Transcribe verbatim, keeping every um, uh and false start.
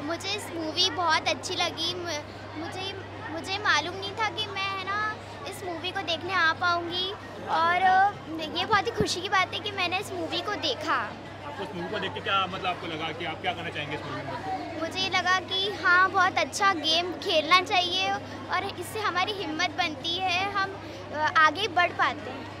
मुझे इस मूवी बहुत अच्छी लगी। मुझे मुझे मालूम नहीं था कि मैं है ना इस मूवी को देखने आ पाऊँगी, और ये बहुत ही खुशी की बात है कि मैंने इस मूवी को देखा। आपको इस मूवी को देख के क्या मतलब आपको लगा कि आप क्या करना चाहेंगे इस मूवी में? मुझे ये लगा कि हाँ, बहुत अच्छा गेम खेलना चाहिए और इससे हमारी हिम्मत बनती है, हम आगे बढ़ पाते हैं।